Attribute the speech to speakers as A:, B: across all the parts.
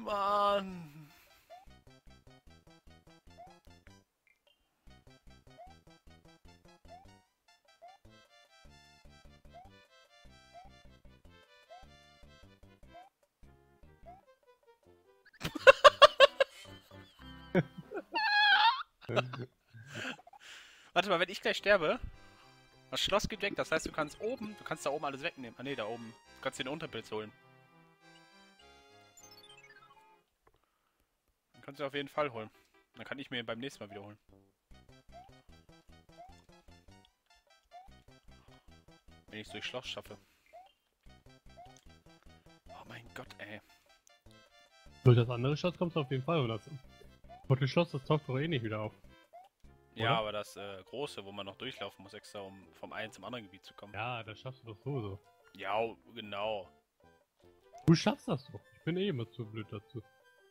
A: Mann! Warte mal, wenn ich gleich sterbe, das Schloss geht weg, das heißt, du kannst da oben alles wegnehmen. Ah ne, da oben. Du kannst den Unterpilz holen. Den kannst du auf jeden Fall holen. Dann kann ich mir ihn beim nächsten Mal wiederholen. Wenn ich es durchs Schloss schaffe. Oh mein Gott, ey.
B: Durch das andere Schloss kommst du auf jeden Fall, oder? Und das Schloss, das taucht doch eh nicht wieder auf.
A: Ja,
B: Oder?
A: aber das große, wo man noch durchlaufen muss, extra, um vom einen zum anderen Gebiet zu kommen.
B: Ja, das schaffst du doch sowieso.
A: Ja, genau.
B: Du schaffst das doch. Ich bin eh immer zu blöd dazu.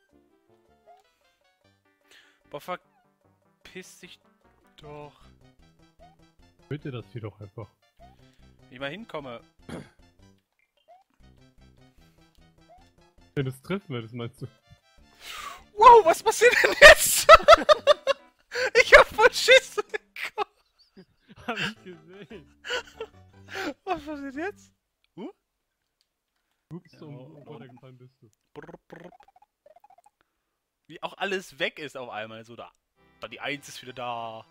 A: Boah, verpiss dich doch.
B: Bitte das hier doch einfach.
A: Wie ich mal hinkomme.
B: Wenn du es treffen würdest, meinst du?
A: Wow, was passiert denn jetzt? Ich hab voll Schiss bekommen.
B: Hab ich gesehen.
A: Was passiert jetzt?
B: Ups,
A: Ja,
B: runtergefallen bist du.
A: Brr, brr. Wie auch alles weg ist auf einmal. So da. Dann die 1 ist wieder da.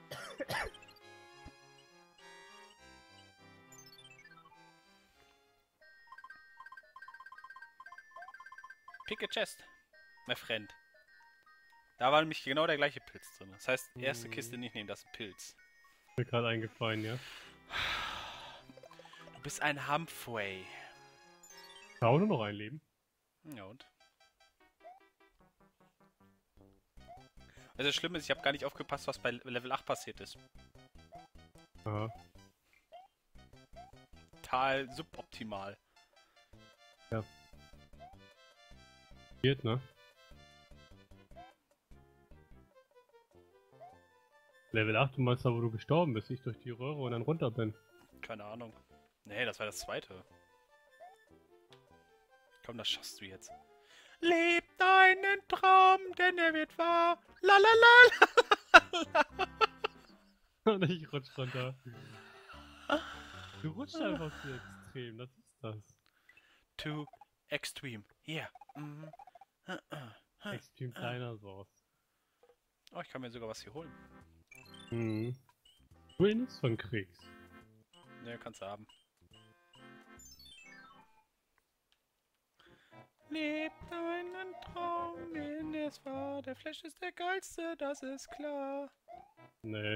A: Pick a chest, my friend. Da war nämlich genau der gleiche Pilz drin. Das heißt, erste Kiste nicht nehmen, das ist ein Pilz.
B: Mir gerade eingefallen, ja.
A: Du bist ein Humphrey.
B: Auch nur noch ein Leben.
A: Ja und? Also das Schlimme ist, ich habe gar nicht aufgepasst, was bei Level 8 passiert ist.
B: Aha.
A: Total suboptimal.
B: Ja. Geht, ne? Level 8, du meinst da, wo du gestorben bist, ich durch die Röhre und dann runter bin.
A: Keine Ahnung. Nee, das war das zweite. Komm, das schaffst du jetzt. Leb deinen Traum, denn er wird wahr. La la la la.
B: Und ich rutsch runter. Du rutschst einfach zu extrem, das ist das.
A: Too extreme. Hier.
B: Extreme Dinosaurs.
A: Oh, ich kann mir sogar was hier holen.
B: Mhm. Du nichts von kriegst.
A: Ne, kannst du haben. Leb deinen Traum, denn es war. Der Flash ist der geilste, das ist klar.
B: Nee.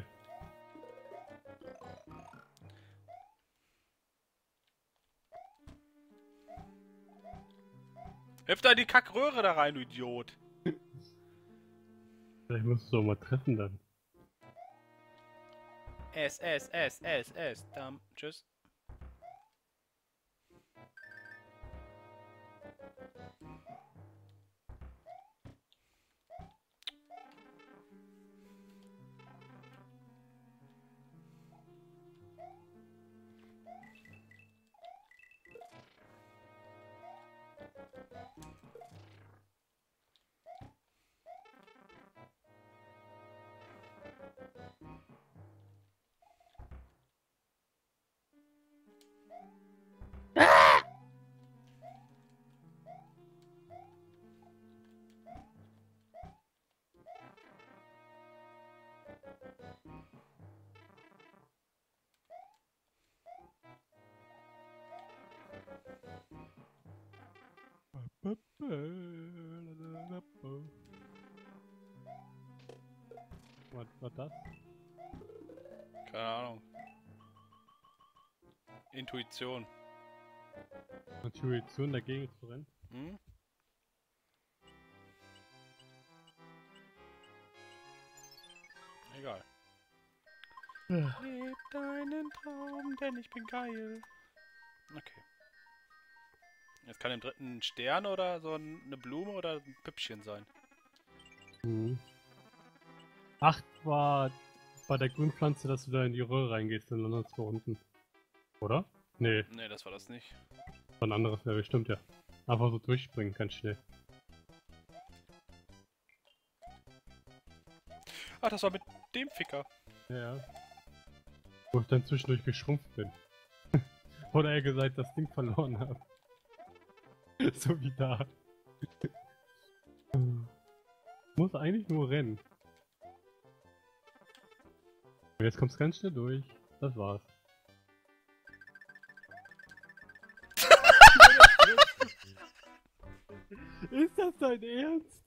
A: Hilf da in die Kackröhre da rein, du Idiot.
B: Vielleicht musst du doch mal treffen dann.
A: S. Dann, tschüss.
B: Was war das?
A: Keine Ahnung. Intuition.
B: Intuition dagegen zu rennen?
A: Hm? Egal. Leb deinen Traum, denn ich bin geil. Okay. Jetzt kann im dritten ein Stern oder so eine Blume oder ein Püppchen sein.
B: Mhm. 8 war bei der Grünpflanze, dass du da in die Röhre reingehst und landest du unten. Oder? Nee,
A: Ne, das war das nicht.
B: was anderes wäre bestimmt, ja. Einfach so durchspringen, ganz schnell.
A: Ach, das war mit dem Ficker.
B: Ja. Wo ich dann zwischendurch geschrumpft bin. Oder eher gesagt, das Ding verloren habe. So wie da. Muss eigentlich nur rennen. Und jetzt kommt's ganz schnell durch. Das war's. Ist das dein Ernst?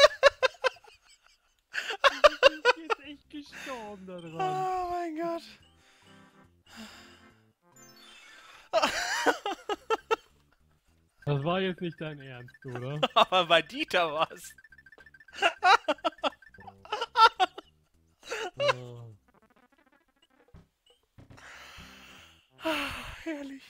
B: Ich bin jetzt echt gestorben da dran.
A: Oh mein Gott.
B: Das war jetzt nicht dein Ernst, oder?
A: Aber bei Dieter war's.
B: Oh.
A: Herrlich.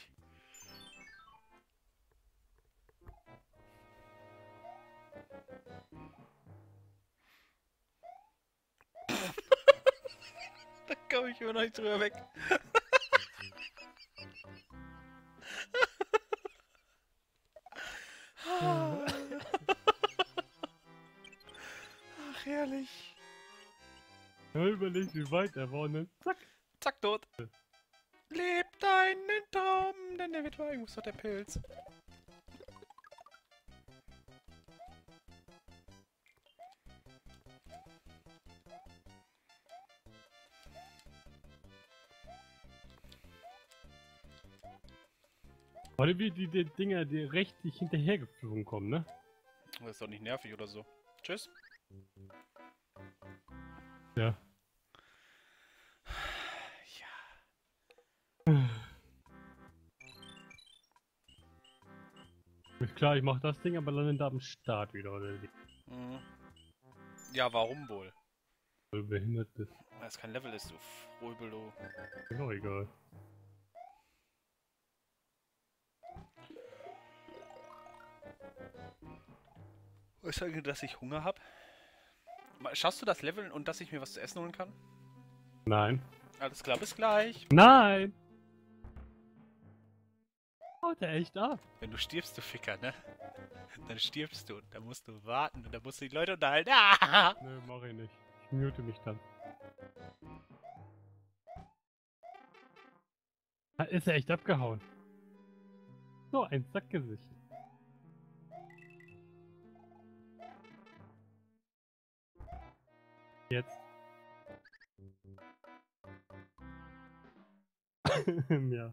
A: Da komme ich immer noch nicht drüber weg. Ach, herrlich.
B: Ja, überleg, wie weit er war und dann zack.
A: Zack, tot. Leb deinen Traum, denn der wird wahr. Muss doch der Pilz.
B: Warte, wie die Dinger, die rechtlich hinterhergeflogen kommen, ne?
A: Das ist doch nicht nervig oder so. Tschüss.
B: Ja.
A: Ja.
B: Ist klar, ich mach das Ding, aber lande da am Start wieder, oder wie?
A: Mhm. Ja, warum wohl?
B: Weil du behindert bist.
A: Weil es kein Level ist, du Fröbelo.
B: Ist auch egal.
A: Weißt du, dass ich Hunger hab? Schaffst du das Leveln und dass ich mir was zu essen holen kann?
B: Nein.
A: Alles klar, bis gleich.
B: Nein! Haut er echt ab?
A: Wenn du stirbst, du Ficker, ne? Dann stirbst du. Dann musst du warten und dann musst du die Leute unterhalten. Ah!
B: Nö, mach ich nicht. Ich mute mich dann. Da ist er echt abgehauen. So ein Sackgesicht. Jetzt. Ja.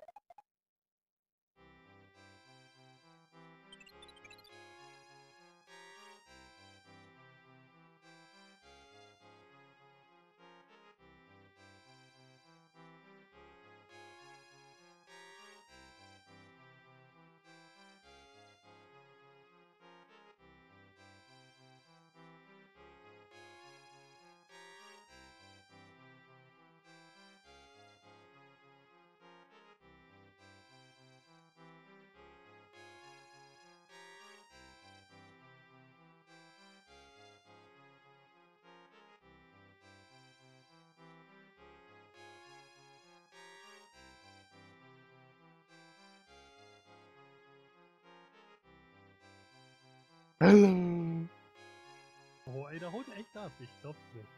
B: Hallo. Oh, ey, da holt er echt ab. Ich glaub's nicht.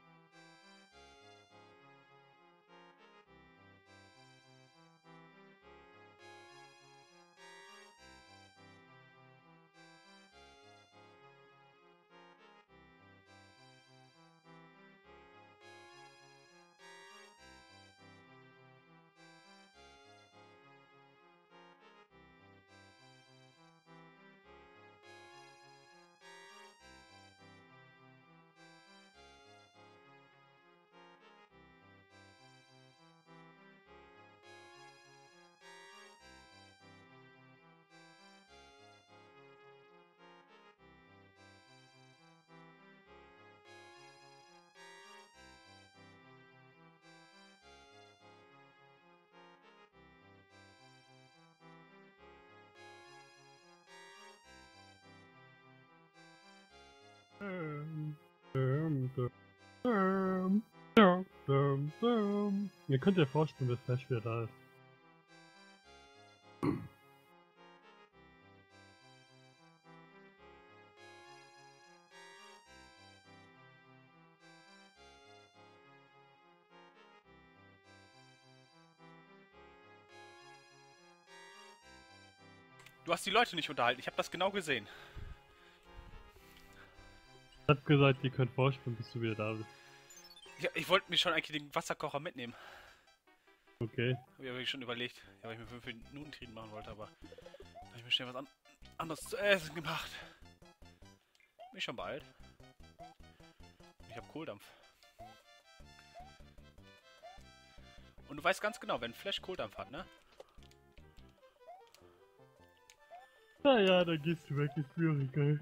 B: Ihr könnt ja vorstellen, dass Flash wieder da ist.
A: Du hast die Leute nicht unterhalten, ich habe das genau gesehen.
B: Ich hab gesagt, ihr könnt vorspielen, bis du wieder da bist.
A: Ich wollte mir schon eigentlich den Wasserkocher mitnehmen.
B: Okay.
A: Hab ich aber schon überlegt, ja, weil ich mir 5 Minuten Frieden machen wollte, aber da habe ich mir schnell was anderes zu essen gemacht. Mich schon beeilt. Ich habe Kohldampf. Und du weißt ganz genau, wenn Flash Kohldampf hat, ne?
B: Naja, dann gehst du weg ins Büro,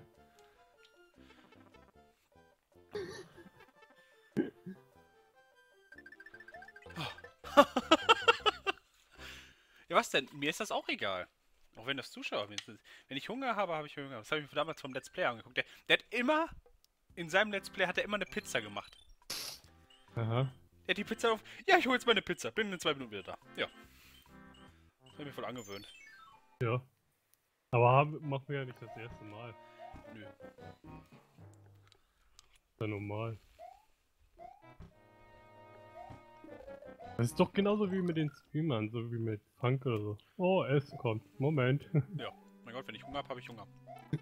A: Ja, was denn? Mir ist das auch egal. Auch wenn das Zuschauer sind. Wenn ich Hunger habe, habe ich Hunger. Das habe ich mir damals vom Let's Play angeguckt. Der hat immer, in seinem Let's Play hat er immer eine Pizza gemacht.
B: Aha.
A: Der hat die Pizza auf. Ja, ich hole jetzt meine Pizza. Bin in 2 Minuten wieder da. Ja. Das habe ich mir voll angewöhnt.
B: Ja. Aber machen wir ja nicht das erste Mal.
A: Nö.
B: Ist ja normal. Das ist doch genauso wie mit den Streamern, so wie mit Frank oder so. Oh, Essen kommt. Moment.
A: Ja. Mein Gott, wenn ich Hunger habe, habe ich Hunger.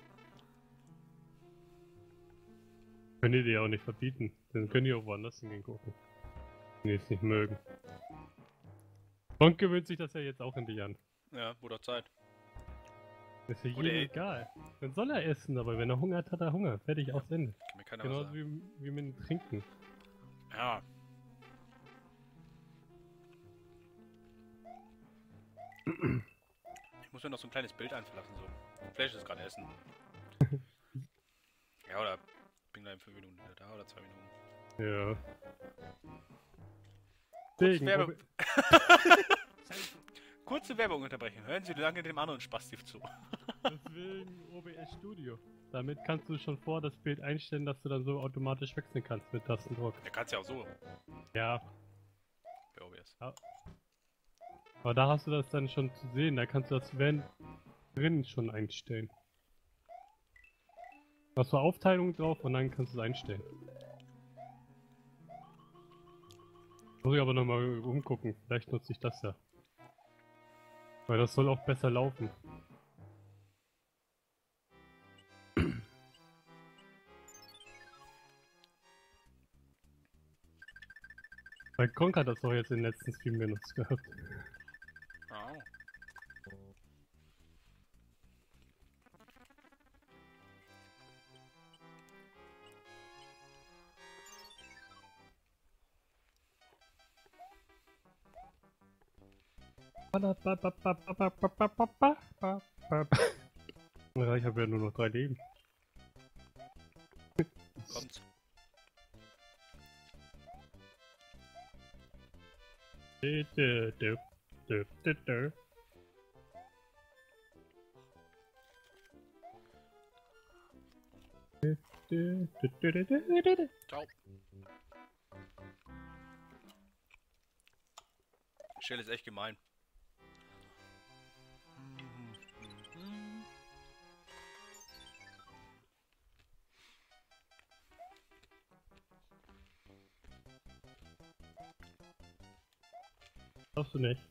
B: Könnt ihr dir auch nicht verbieten. Dann könnt ihr auch woanders hingehen gucken. Wenn ihr es nicht mögen. Frank gewöhnt sich das ja jetzt auch endlich an.
A: Ja, wurde Zeit.
B: Ist ja
A: Oder
B: jedem
A: ey.
B: egal. Dann soll er essen, aber wenn er Hunger hat, hat er Hunger. Fertig, aus Ende.
A: Kann mir keiner was
B: Genauso
A: sagen.
B: wie mit dem Trinken.
A: Ja. Ich muss mir noch so ein kleines Bild einverlassen, so. Flash ist gerade essen. Ja, oder bin gleich in 5 Minuten wieder da, oder 2 Minuten.
B: Ja.
A: Kurze,
B: Deswegen,
A: Kurze Werbung unterbrechen. Hören Sie lange dem anderen Spasti zu.
B: deswegen OBS Studio. Damit kannst du schon vor das Bild einstellen, dass du dann so automatisch wechseln kannst mit Tastendruck.
A: Der kann es ja auch so.
B: Ja,
A: Bei OBS.
B: aber da hast du das dann schon zu sehen. Da kannst du das wenn drin schon einstellen. Da hast du Aufteilung drauf und dann kannst du es einstellen. Muss ich aber nochmal umgucken. Vielleicht nutze ich das ja. Weil das soll auch besser laufen. Weil Kronk hat das doch jetzt in den letzten Stream benutzt gehabt.
A: Oh.
B: Ja, ich habe ja nur noch 3 Leben.
A: Kommt's. Ciao. Die Stelle ist echt gemein.
B: Darfst du nicht.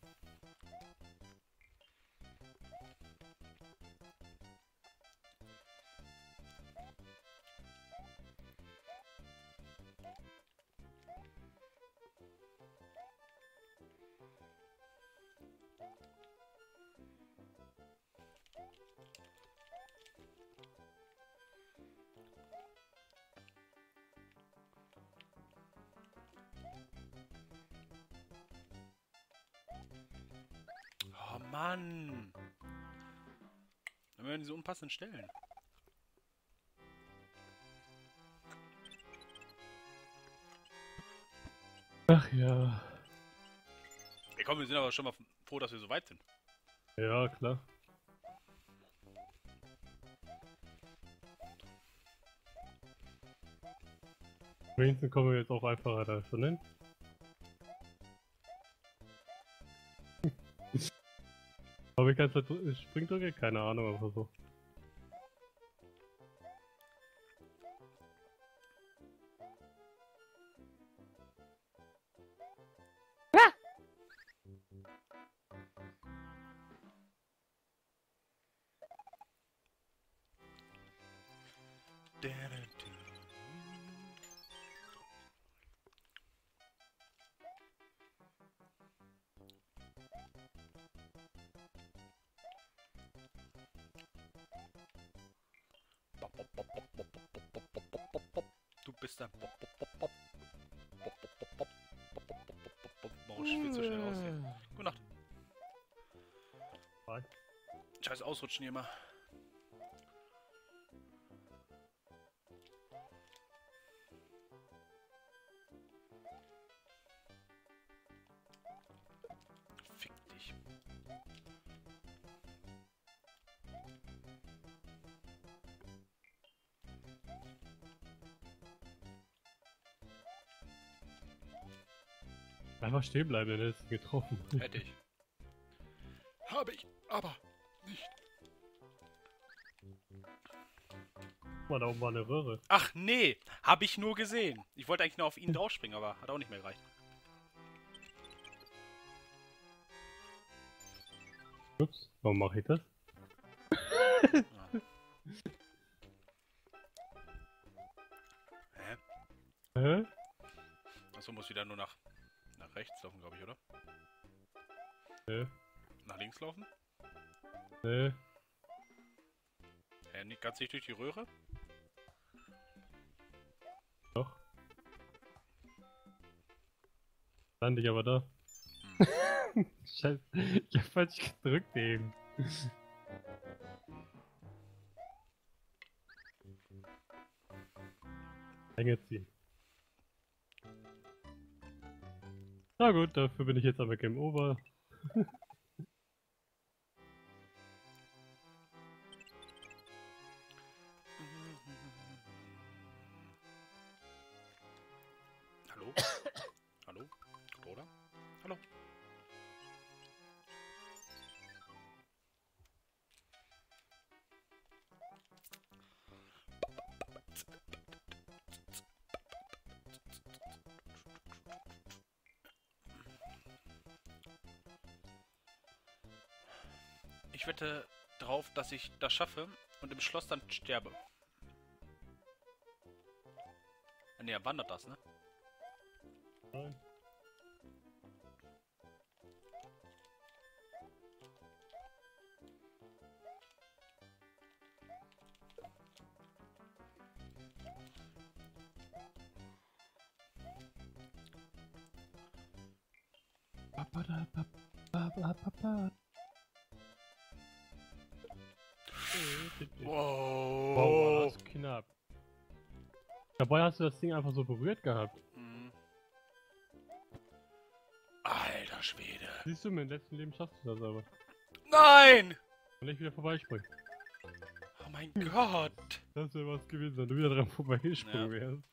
A: Oh Mann. Dann werden diese unpassenden Stellen.
B: Ach ja.
A: Ey, komm, wir sind aber schon mal froh, dass wir so weit sind.
B: Ja, klar. Wenigstens kommen wir jetzt auch einfacher da schon hin. Aber ich kann es Springdrücke? Keine Ahnung, aber so.
A: Du bist ein Maurisch, viel zu schnell aussehen. Gute Nacht.
B: Bye.
A: Scheiß Ausrutschen hier mal. Fick dich.
B: Einfach stehen bleiben, dann hättest du ihn getroffen.
A: Hätte ich. Habe ich, aber nicht.
B: Guck mal, da oben war eine Röhre.
A: Ach nee, habe ich nur gesehen. Ich wollte eigentlich nur auf ihn draufspringen, aber hat auch nicht mehr gereicht.
B: Ups, warum mache ich das?
A: Hä?
B: Hä?
A: Achso, muss wieder nur nach rechts laufen, glaube ich, oder?
B: Hä?
A: Nach links laufen?
B: Hä?
A: Hä, nicht ganz nicht durch die Röhre?
B: Doch. Stand ich aber da. Scheiße, ich hab falsch gedrückt eben. Länge ziehen. Na gut, dafür bin ich jetzt aber Game Over.
A: Hallo? Hallo? Oder? Hallo? Ich wette drauf, dass ich das schaffe und im Schloss dann sterbe. Ne, er wandert das, ne?
B: Nein. Wow, war
A: Wow.
B: das knapp. Dabei hast du das Ding einfach so berührt gehabt.
A: Mhm. Alter Schwede.
B: Siehst du, im letzten Leben schaffst du das aber.
A: Nein!
B: Und ich wieder vorbeispringen.
A: Oh mein Gott.
B: Das wäre was gewesen, wenn du wieder dran vorbeigesprungen
A: Ja.
B: wärst.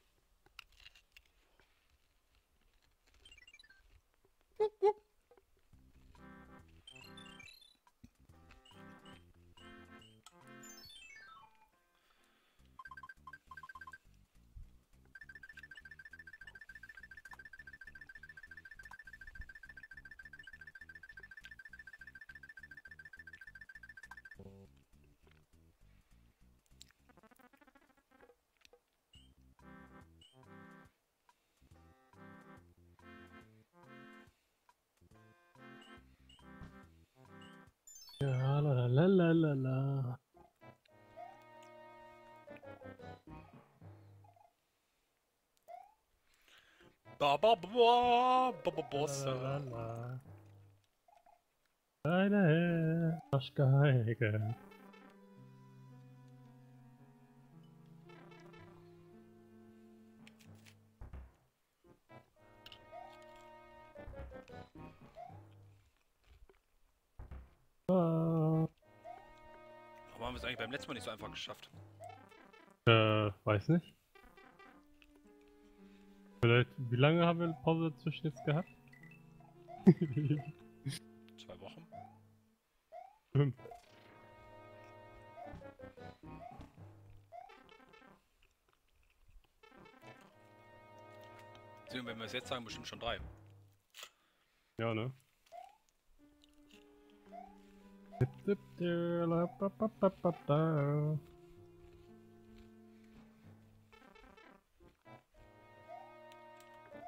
B: Ja, la la la la la.
A: Bossa.
B: La. Eine Arschgeige. Ah.
A: Warum haben wir es eigentlich beim letzten Mal nicht so einfach geschafft?
B: Weiß nicht. Vielleicht, wie lange haben wir Pause dazwischen jetzt gehabt?
A: 2 Wochen? Sehen, wenn wir es jetzt sagen, bestimmt schon 3.
B: Ja, ne?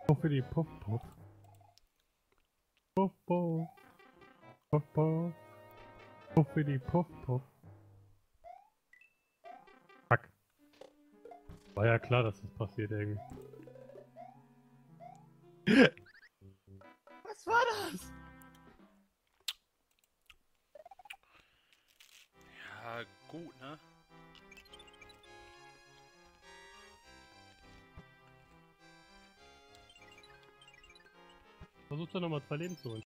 B: Puff für die Puff Puff. Puff Puff. Puff Puff. Puff für die Puff Puff. Fuck. War ja klar, dass das passiert irgendwie. Was war das?
A: Ja, gut, ne?
B: Versucht doch nochmal 2 Leben zu holen.